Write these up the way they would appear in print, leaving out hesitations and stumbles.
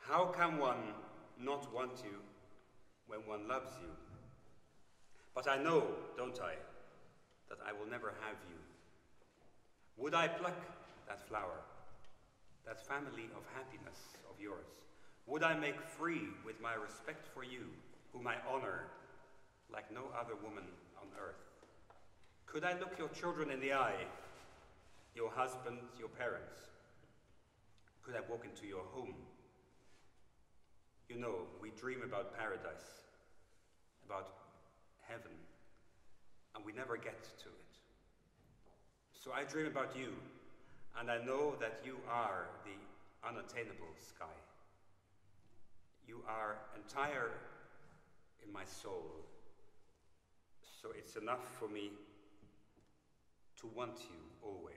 How can one not want you when one loves you? But I know, don't I, that I will never have you. Would I pluck that flower, that family of happiness of yours? Would I make free with my respect for you, whom I honor like no other woman on earth? Could I look your children in the eye, your husband, your parents? Could I walk into your home? You know, we dream about paradise, about heaven, and we never get to it. So I dream about you, and I know that you are the unattainable sky. You are entire in my soul, so it's enough for me to want you always.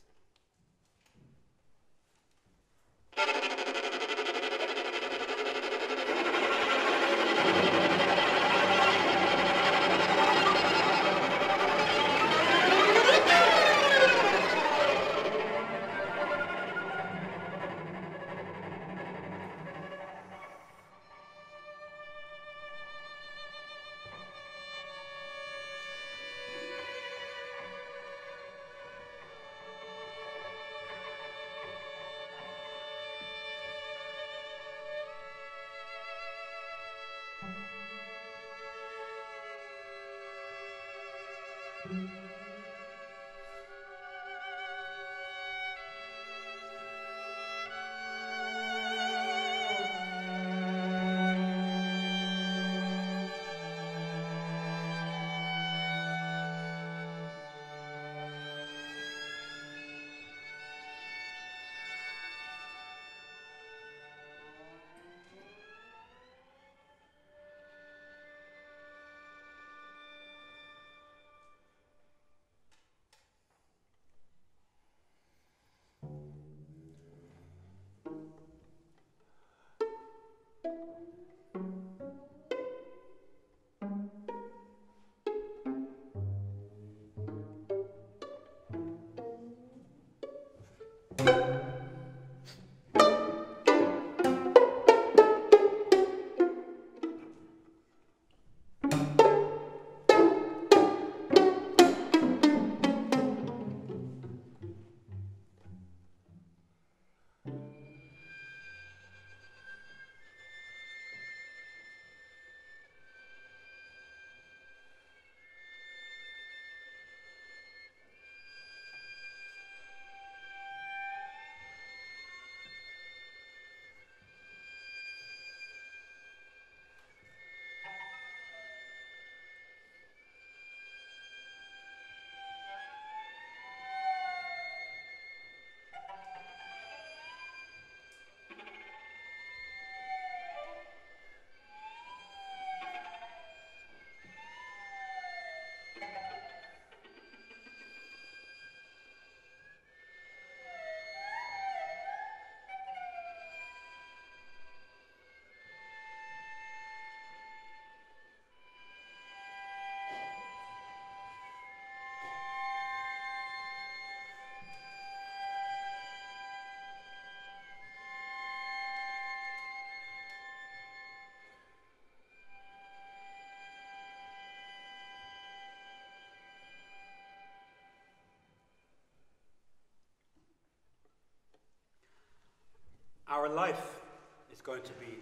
Our life is going to be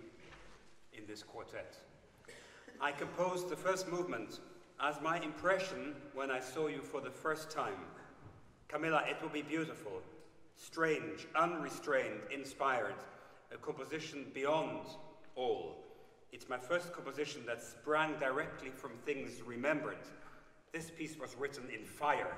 in this quartet. I composed the first movement as my impression when I saw you for the first time. Camilla, it will be beautiful, strange, unrestrained, inspired, a composition beyond all. It's my first composition that sprang directly from things remembered. This piece was written in fire.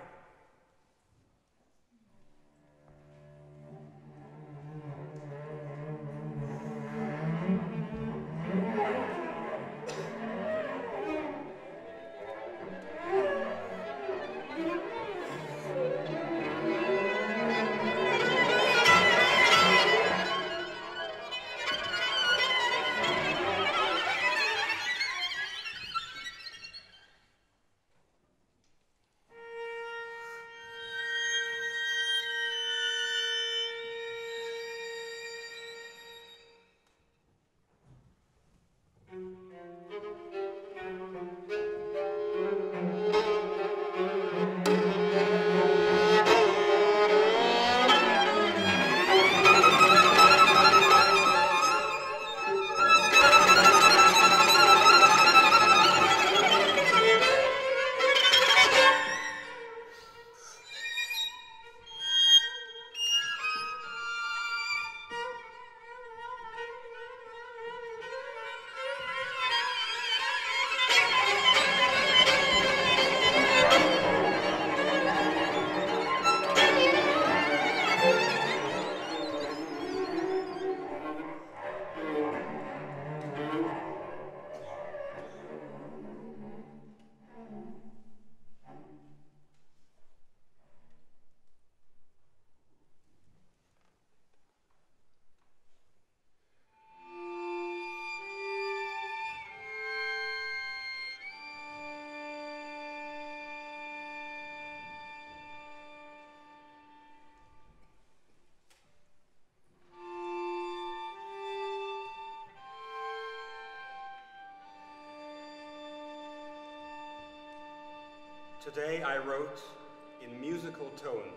Today I wrote in musical tones.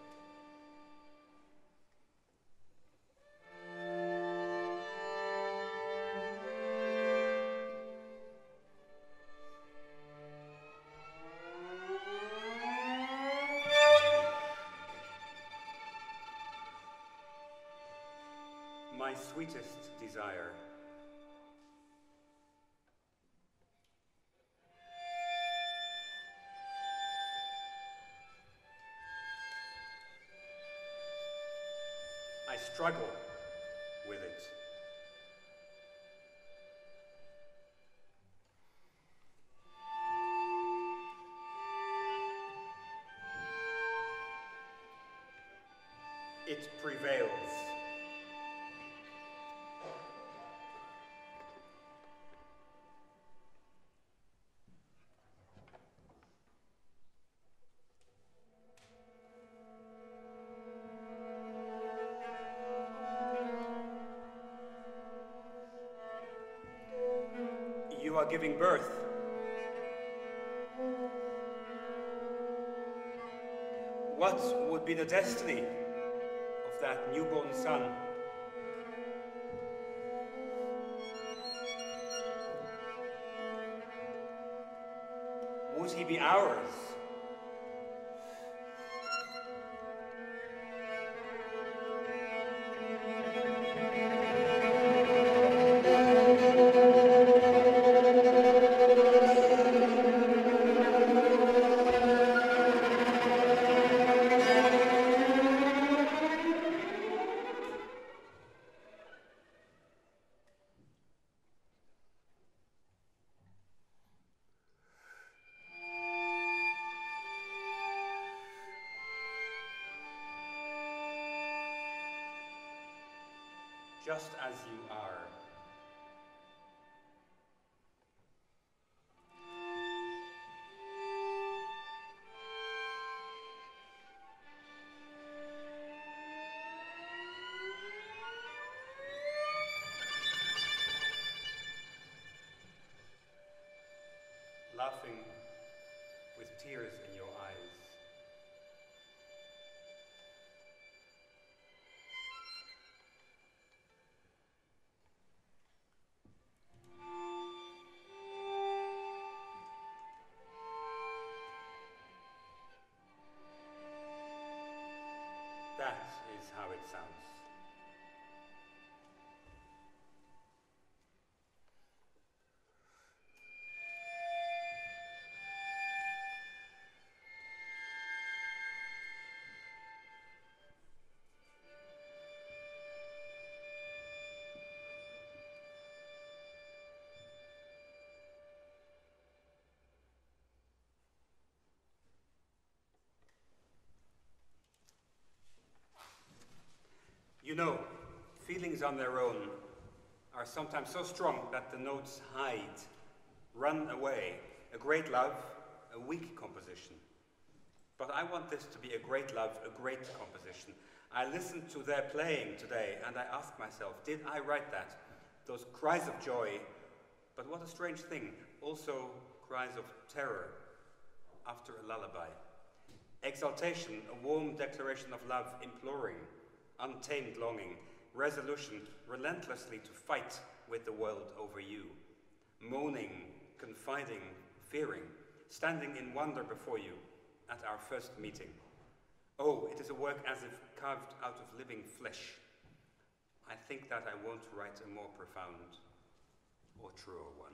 My sweetest desire. I struggle with it. It prevails. You are giving birth. What would be the destiny of that newborn son? Would he be ours? Just as you are. Laughing with tears in your eyes. That is how it sounds. You know, feelings on their own are sometimes so strong that the notes hide, run away. A great love, a weak composition. But I want this to be a great love, a great composition. I listened to their playing today and I asked myself, did I write that? Those cries of joy, but what a strange thing, also cries of terror after a lullaby. Exaltation, a warm declaration of love, imploring, untamed longing, resolution relentlessly to fight with the world over you, moaning, confiding, fearing, standing in wonder before you at our first meeting. Oh, it is a work as if carved out of living flesh. I think that I won't write a more profound or truer one.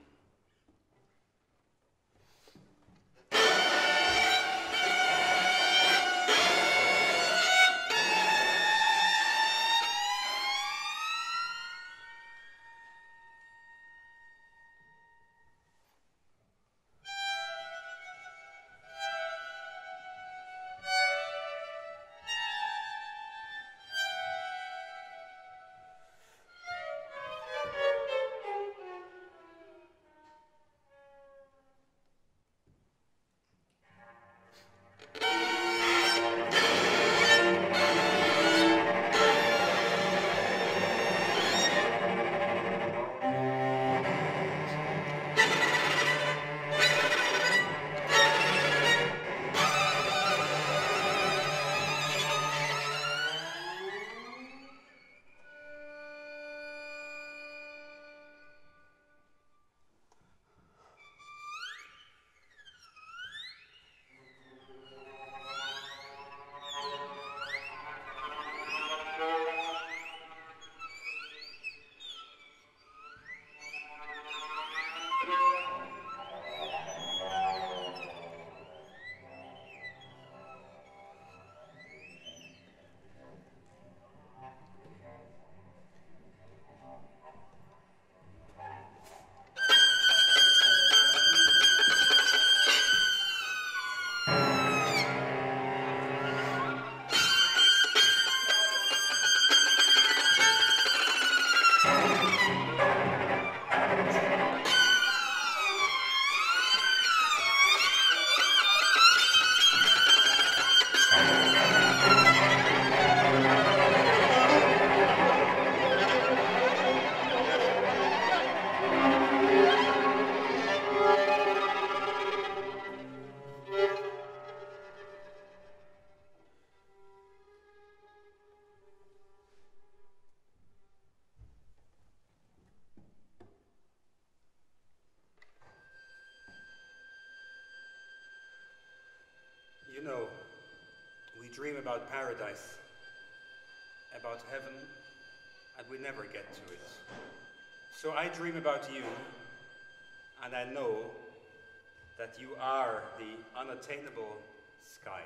about paradise, about heaven, and we never get to it. So I dream about you, and I know that you are the unattainable sky.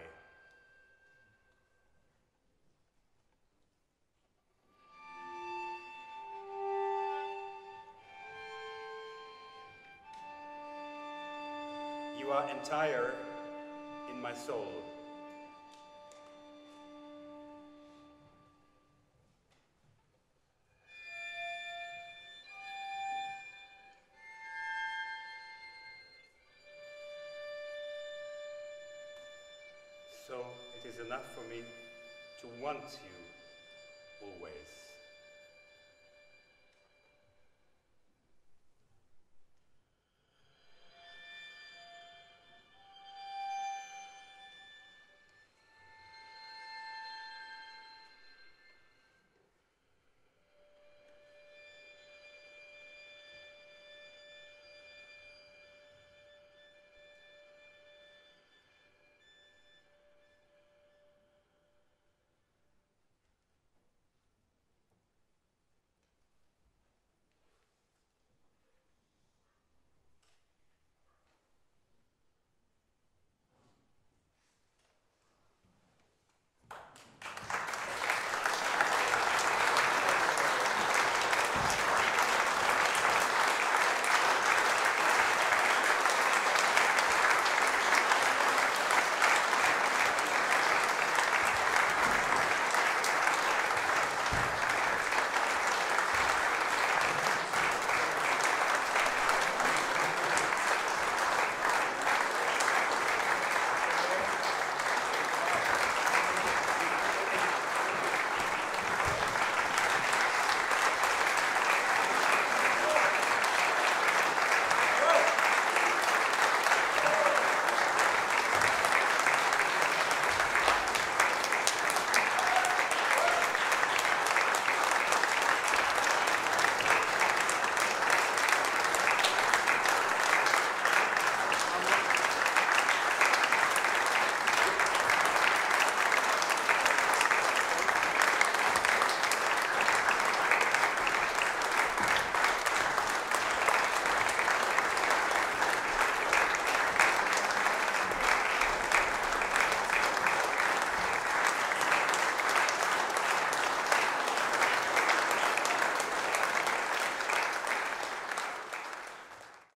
You are entire in my soul. So it is enough for me to want you always.